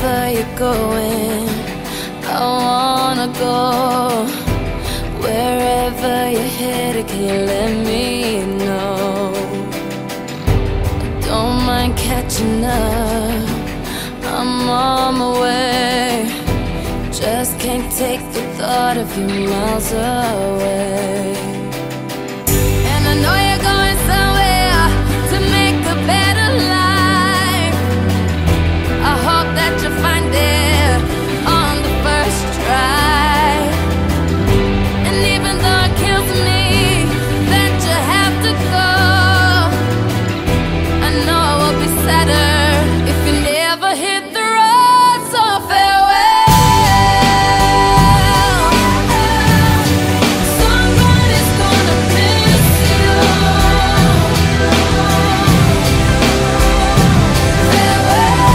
Wherever you're going, I wanna go. Wherever you're headed, can you let me know? Don't mind catching up, I'm on my way. Just can't take the thought of you miles away. And I know you're going somewhere to make a better life. I hope that you find it on the first try. And even though it kills me that you have to go, I know it will be sadder if you never hit the road. So farewell. Somebody's gonna miss you. Farewell.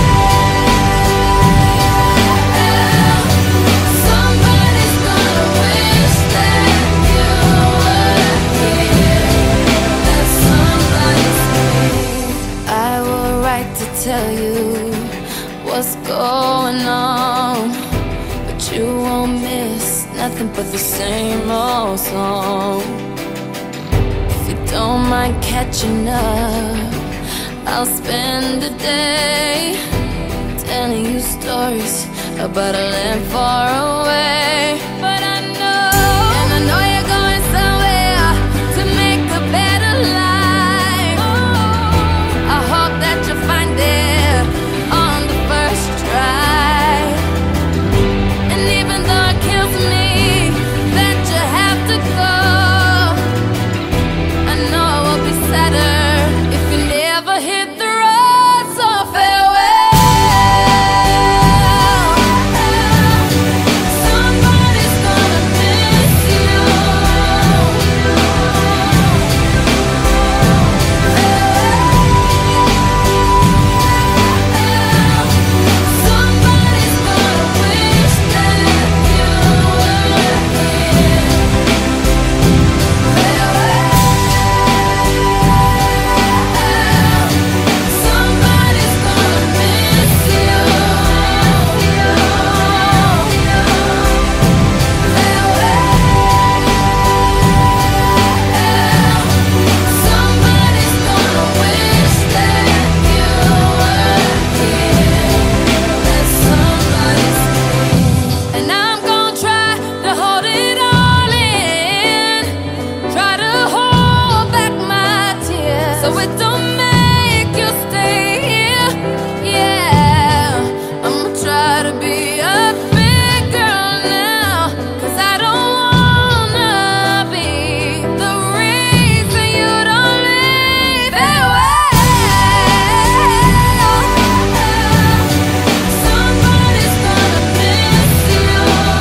Somebody's gonna wish that you were here. That somebody's me. I will write to tell you what's going on, but you won't miss nothing but the same old song. If you don't mind catching up, I'll spend a day telling you stories about a land far away. But I know, and I know you're going somewhere to make a better life. I hope that you find it on the first try. And even though it kills me that you have to go, I know it will be sadder if you never hit the road. So farewell. Somebody's gonna miss you. Somebody's gonna wish that you were here. Somebody's gonna miss you. Somebody's gonna wish that you were here. That somebody's me. And I'm gonna try to hold it all in, try to hold back my tears so it don't make you stay here. Yeah, I'ma try to be a big girl now, 'cause I don't wanna be the reason you don't leave. Farewell. Somebody's gonna miss you.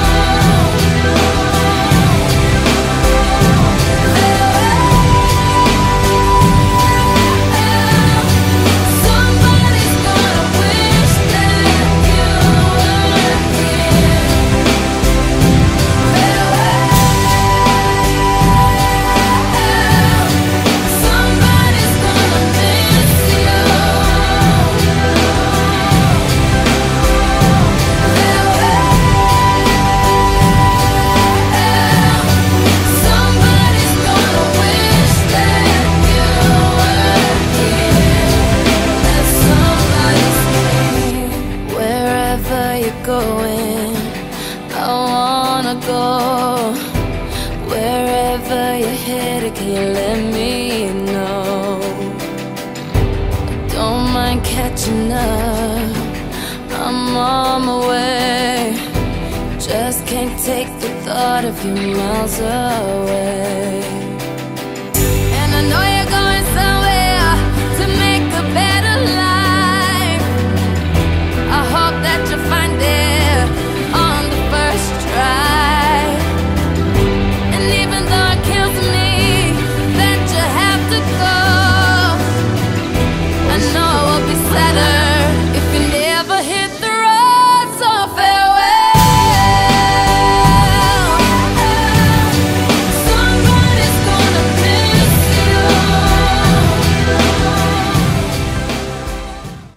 Somebody's gonna wish that you were here. Somebody's gonna miss you. Somebody's gonna wish that you were here. That somebody's me. Wherever you're going, I wanna go. Wherever you're headed, can you let me know? Don't mind catching up, I'm on my way. Just can't take the thought of you miles away.